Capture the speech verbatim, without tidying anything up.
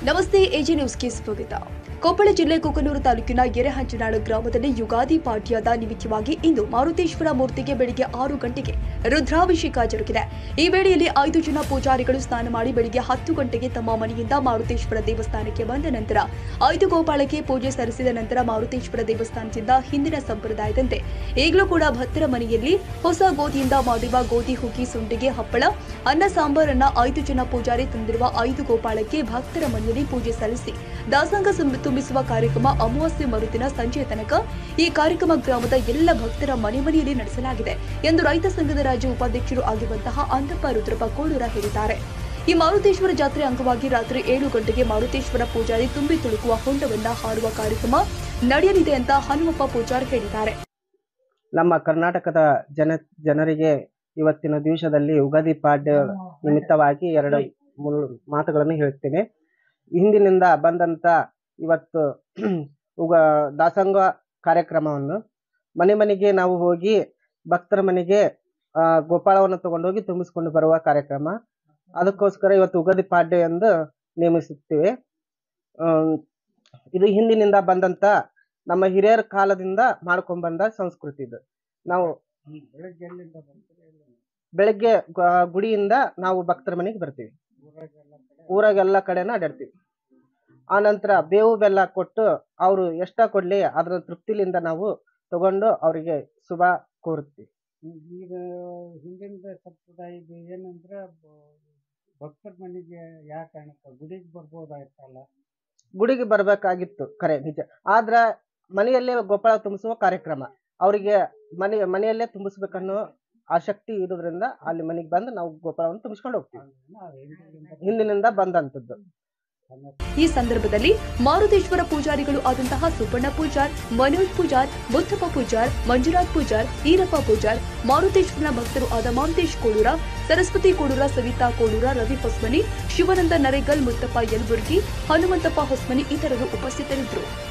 ನಮಸ್ತೆ ಎಜಿ ನ್ಯೂಸ್ಗೆ ಸ್ವಾಗತ. ಕೊಪ್ಪಳ ಜಿಲ್ಲೆ ಕುಕನೂರು ತಾಲೂಕಿನ ಎರೆಹಂಚನಾಳು ಗ್ರಾಮದಲ್ಲಿ ಯುಗಾದಿ ಪಾಠ್ಯದ ನಿಮಿತ್ತವಾಗಿ ಇಂದು ಮಾರುತೇಶ್ವರ ಮೂರ್ತಿಗೆ ಬೆಳಿಗ್ಗೆ ಆರು ಗಂಟೆಗೆ ರುದ್ರಾಭಿಷೇಕ ಜರುಗಿದೆ. ಈ ವೇಳೆಯಲ್ಲಿ ಐದು ಜನ ಪೂಜಾರಿಗಳು ಸ್ನಾನ ಮಾಡಿ ಬೆಳಿಗ್ಗೆ ಹತ್ತು ಗಂಟೆಗೆ ತಮ್ಮ ಮನೆಯಿಂದ ಮಾರುತೇಶ್ವರ ದೇವಸ್ಥಾನಕ್ಕೆ ಬಂದ ನಂತರ ಐದು ಗೋಪಾಲಕ್ಕೆ ಪೂಜೆ ಸಲ್ಲಿಸಿದ ನಂತರ ಮಾರುತೇಶ್ವರ ದೇವಸ್ಥಾನದಿಂದ ಹಿಂದಿನ ಸಂಪ್ರದಾಯದಂತೆ ಈಗಲೂ ಕೂಡ ಭಕ್ತರ ಮನೆಯಲ್ಲಿ ಹೊಸ ಗೋಧಿಯಿಂದ ಮಾಡಿರುವ ಗೋಧಿ ಹುಗ್ಗಿ, ಸುಂಡಿಗೆ, ಹಪ್ಪಳ, ಅನ್ನ ಸಾಂಬಾರನ್ನ ಐದು ಜನ ಪೂಜಾರಿ ತಂದಿರುವ ಐದು ಗೋಪಾಲಕ್ಕೆ ಭಕ್ತರ ಮನೆಯಲ್ಲಿ ಪೂಜೆ ಸಲ್ಲಿಸಿ ದಾಸಂಗ ತುಂಬಿಸುವ ಕಾರ್ಯಕ್ರಮ ಅಮಾವಾಸ್ಯೆ ಮರುದಿನ ಸಂಜೆಯ ತನಕ ಈ ಕಾರ್ಯಕ್ರಮ ಗ್ರಾಮದ ಎಲ್ಲ ಭಕ್ತರ ಮನೆ ಮನೆಯಲ್ಲಿ ನಡೆಸಲಾಗಿದೆ ಎಂದು ರೈತ ಸಂಘದ ರಾಜ್ಯ ಉಪಾಧ್ಯಕ್ಷರು ಆಗಿರುವಂತಹ ಅಂದಪ್ಪ ರುದ್ರಪ್ಪ ಕೋಳೂರ ಹೇಳಿದ್ದಾರೆ. ಈ ಮಾರುತೇಶ್ವರ ಜಾತ್ರೆ ಅಂಗವಾಗಿ ರಾತ್ರಿ ಏಳು ಗಂಟೆಗೆ ಮಾರುತೇಶ್ವರ ಪೂಜಾರಿ ತುಂಬಿ ತುಳುಕುವ ಹೊಂಡವನ್ನ ಹಾರುವ ಕಾರ್ಯಕ್ರಮ ನಡೆಯಲಿದೆ ಅಂತ ಹನುಮಪ್ಪ ಪೂಜಾರಿ ಹೇಳಿದ್ದಾರೆ. ನಮ್ಮ ಕರ್ನಾಟಕದ ಜನ ಜನರಿಗೆ ಇವತ್ತಿನ ದಿವಸದಲ್ಲಿ ಯುಗಾದಿ ಪಾಡ್ಯ ನಿಮಿತ್ತವಾಗಿ ಎರಡು ಮೂರು ಮಾತುಗಳನ್ನು ಹೇಳ್ತೇನೆ. ಹಿಂದಿನಿಂದ ಬಂದಂತ ಇವತ್ತು ಉಗ ದಾಸಂಗ ಕಾರ್ಯಕ್ರಮವನ್ನು ಮನೆ ಮನೆಗೆ ನಾವು ಹೋಗಿ ಭಕ್ತರ ಮನೆಗೆ ಆ ಗೋಪಾಳವನ್ನು ತಗೊಂಡೋಗಿ ತುಂಬಿಸಿಕೊಂಡು ಬರುವ ಕಾರ್ಯಕ್ರಮ. ಅದಕ್ಕೋಸ್ಕರ ಇವತ್ತು ಯುಗಾದಿ ಪಾಡ್ಯ ಎಂದು ನೇಮಿಸುತ್ತೇವೆ. ಅಹ್ ಇದು ಹಿಂದಿನಿಂದ ಬಂದಂತ ನಮ್ಮ ಹಿರಿಯರ ಕಾಲದಿಂದ ಮಾಡ್ಕೊಂಡ್ ಬಂದ ಸಂಸ್ಕೃತಿ ಇದು. ನಾವು ಬೆಳಗ್ಗೆ ಗುಡಿಯಿಂದ ನಾವು ಭಕ್ತರ ಮನೆಗೆ ಬರ್ತೀವಿ, ಊರಾಗೆಲ್ಲ ಕಡೆನ ಅಡ್ಡಾಡ್ತೀವಿ. ಆ ನಂತರ ಬೇವು ಬೆಲ್ಲ ಕೊಟ್ಟು ಅವರು ಎಷ್ಟ ಕೊಡ್ಲಿ ಅದರ ತೃಪ್ತಿಲಿಂದ ನಾವು ತಗೊಂಡು ಅವರಿಗೆ ಶುಭ ಕೋರುತ್ತೀವಿ. ಈಗ ಹಿಂದಿನ ಸಂಪ್ರದಾಯ ಏನಂದ್ರೆ ಭಕ್ತರ ಮನೆಗೆ ಯಾವ ಕಾರಣಕ್ಕೆ ಗುಡಿಗೆ ಬರ್ಬೋದಾಯ್ತಲ್ಲ, ಗುಡಿಗೆ ಬರ್ಬೇಕಾಗಿತ್ತು ಖರೆ ನಿಜ. ಆದ್ರ ಮನೆಯಲ್ಲೇ ಗೋಪಾಳ ತುಂಬಿಸುವ ಕಾರ್ಯಕ್ರಮ ಅವರಿಗೆ ಮನೆ ಮನೆಯಲ್ಲೇ ತುಂಬಿಸ್ಬೇಕನ್ನೋ ಆಸಕ್ತಿ ಇರೋದ್ರಿಂದ ಅಲ್ಲಿ ಮನೆಗೆ ಬಂದು ನಾವು ಗೋಪಾಳವನ್ನು ತುಂಬಿಸ್ಕೊಂಡು ಹೋಗ್ತೀವಿ. ಹಿಂದಿನಿಂದ ಬಂದಂತದ್ದು. ಈ ಸಂದರ್ಭದಲ್ಲಿ ಮಾರುತೇಶ್ವರ ಪೂಜಾರಿಗಳು ಆದಂತಹ ಸುಬ್ಬಣ್ಣ ಪೂಜಾರ್, ಮನೋಜ್ ಪೂಜಾರ್, ಬುದ್ಧಪ್ಪ ಪೂಜಾರ್, ಮಂಜುನಾಥ್ ಪೂಜಾರ್, ಈರಪ್ಪ ಪೂಜಾರ್, ಮಾರುತೇಶ್ವರನ ಭಕ್ತರು ಆದ ಮಾರುತೇಶ್ ಕೋಳೂರ, ಸರಸ್ವತಿ ಕೋಳೂರ, ಸವಿತಾ ಕೋಳೂರ, ರವಿ ಹೊಸ್ಮನಿ, ಶಿವಾನಂದ ನರೇಗಲ್, ಮುತ್ತಪ್ಪ ಯಲಬುರ್ಗಿ, ಹನುಮಂತಪ್ಪ ಹೊಸ್ಮನಿ ಇತರರು ಉಪಸ್ಥಿತರಿದ್ದರು.